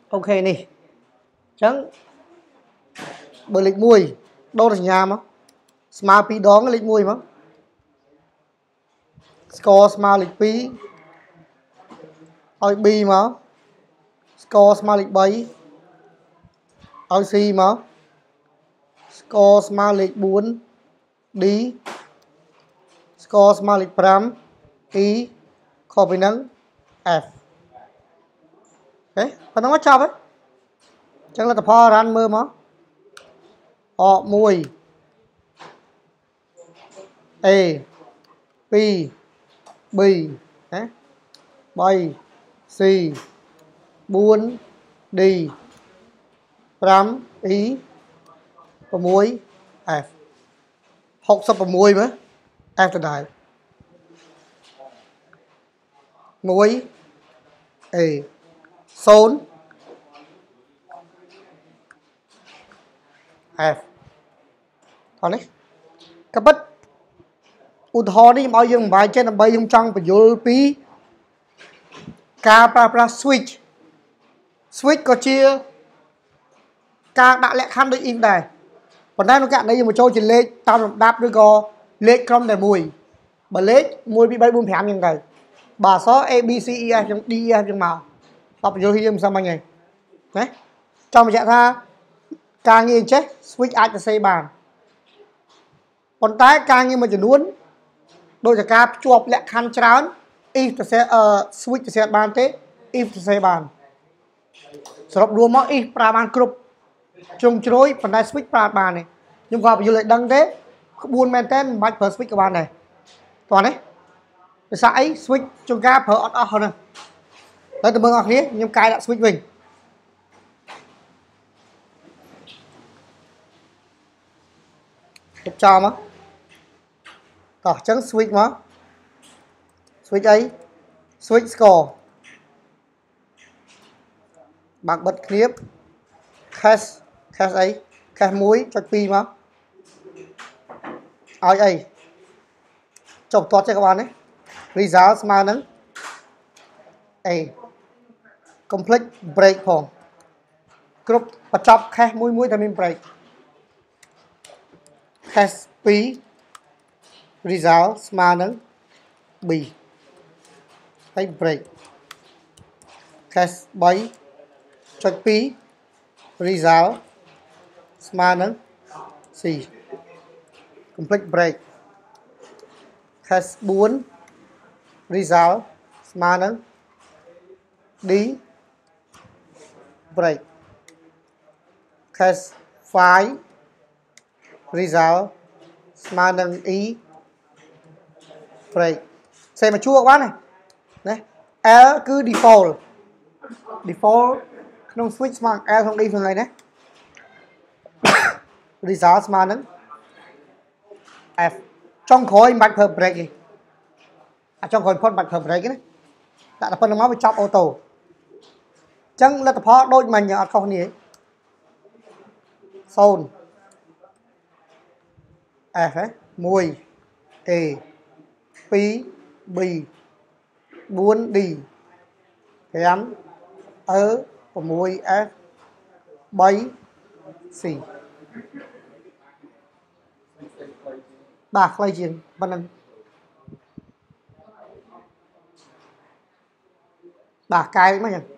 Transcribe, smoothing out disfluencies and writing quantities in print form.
ok nè chẳng bởi lịch mùi đâu là nhà mà smart pi đón cái lịch mùi mà score smart lịch pi oi bi mà score smart lịch bay oi c mà score smart lịch 4 đi score smart lịch 5 e khó bị nắng f đấy phần nó chọc ấy chẳng là tập ho ran mơ mà họ mùi a p b đấy bay c 4 đi 5 ý 6 f 66มั้ย f ទៅដែរ1 a 0 f តោះនេះក៏ពិតឧទាហរណ៍នេះមកឲ្យយើងបំបាយចេះដើម្បីយើងចង់បញ្យល់ពីការប្រើប្រាស់ switch ក៏ជាការដាក់លក្ខខណ្ឌដូច if ដែរប៉ុន្តែក្នុងករណីយើងបញ្ចូលជាលេខតាមលំដាប់ឬក៏លេខក្រុមតែមួយបើលេខ1 2 3 4 5អញ្ចឹងទៅបើអក្សរ A B C E F អញ្ចឹង D E F អញ្ចឹងមកតបបញ្យល់យើងមិនសមអញ្ចឹងណាចង់បញ្ជាក់ថាការងារចេះ switch អាចសរសេរបានប៉ុន្តែការងារមួយចំនួនដោយតែការភ្ជាប់លក្ខខណ្ឌច្រើន if សរសេរswitch សរសេរបានទេ if សរសេរបានសរុបរួមមក if ប្រើបានគ្រប់ជ្រុងជ្រោយប៉ុន្តែ switch ប្រើបានទេខ្ញុំក៏បញ្យល់ឲ្យដឹងទេក្បួនមែនតើមិនបាច់ប្រើ switch ក៏បានដែរតោះនេះភាសាអី switch ជួនកាលប្រើអត់អស់ហ្នឹងហើយទៅមើលអស់គ្នាខ្ញុំកែដាក់ switch វិញគប់ចោលមកតោះអញ្ចឹង switch មក switch អី switch score បើកបិទគ្នាប cache អី cache 1.2 មកឲ្យអីចុះតតចេះក៏បានដែរ result ស្មើនឹង a complete break ផងគ្រប់បញ្ចប់ cache មួយតែមាន break cache 2 result ស្មើនឹង b ហើយ break cache 3.2 result ស្មើនឹង c complete break cache 4 result ស្មើនឹង d break cache 5 result ស្មើនឹង e break សេមកជួអត់បានទេណា L គឺ default ក្នុង switch ស្មើ L ក្នុង D ហ្នឹងហើយណា result ស្មើនឹង F ចុងក្រោយមិនបាច់ប្រើ break ទេអាចុងក្រោយផុតមិនបាច់ប្រើ break ទេណាដាក់តែប៉ុណ្្នឹងមកវាចប់អូតូអញ្ចឹងលទ្ធផលដូចមិញអត់ខុសគ្នាទេ0 F 1 A 2 B 4 D 5 E 6 F 3 C បាទខ្លីជាងប៉ុណ្្នឹងបាទកែមកចឹង